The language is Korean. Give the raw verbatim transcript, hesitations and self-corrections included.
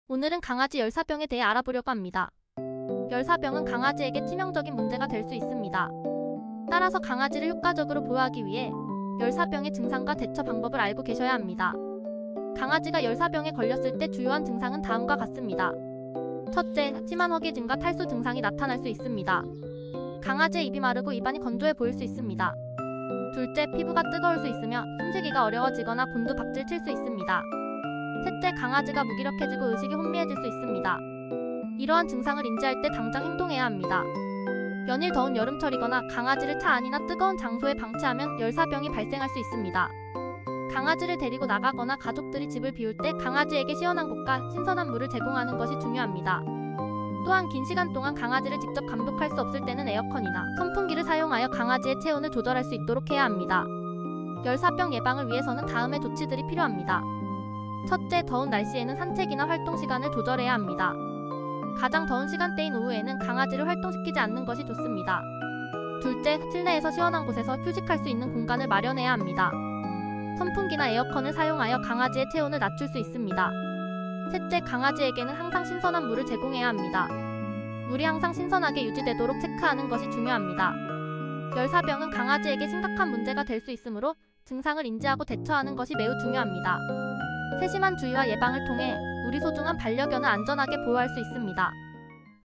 오늘은 강아지 열사병에 대해 알아보려고 합니다. 열사병은 강아지에게 치명적인 문제가 될 수 있습니다. 따라서 강아지를 효과적으로 보호하기 위해 열사병의 증상과 대처 방법을 알고 계셔야 합니다. 강아지가 열사병에 걸렸을 때 주요한 증상은 다음과 같습니다. 첫째, 심한 허기짐과 탈수 증상이 나타날 수 있습니다. 강아지의 입이 마르고 입안이 건조해 보일 수 있습니다. 둘째, 피부가 뜨거울 수 있으며 숨쉬기가 어려워지거나 곤두박질 칠 수 있습니다. 셋째, 강아지가 무기력해지고 의식이 혼미해질 수 있습니다. 이러한 증상을 인지할 때 당장 행동해야 합니다. 연일 더운 여름철이거나 강아지를 차 안이나 뜨거운 장소에 방치하면 열사병이 발생할 수 있습니다. 강아지를 데리고 나가거나 가족들이 집을 비울 때 강아지에게 시원한 곳과 신선한 물을 제공하는 것이 중요합니다. 또한 긴 시간 동안 강아지를 직접 감독할 수 없을 때는 에어컨이나 선풍기를 사용하여 강아지의 체온을 조절할 수 있도록 해야 합니다. 열사병 예방을 위해서는 다음의 조치들이 필요합니다. 첫째, 더운 날씨에는 산책이나 활동 시간을 조절해야 합니다. 가장 더운 시간대인 오후에는 강아지를 활동시키지 않는 것이 좋습니다. 둘째, 실내에서 시원한 곳에서 휴식할 수 있는 공간을 마련해야 합니다. 선풍기나 에어컨을 사용하여 강아지의 체온을 낮출 수 있습니다. 셋째, 강아지에게는 항상 신선한 물을 제공해야 합니다. 물이 항상 신선하게 유지되도록 체크하는 것이 중요합니다. 열사병은 강아지에게 심각한 문제가 될 수 있으므로 증상을 인지하고 대처하는 것이 매우 중요합니다. 세심한 주의와 예방을 통해 우리 소중한 반려견을 안전하게 보호할 수 있습니다.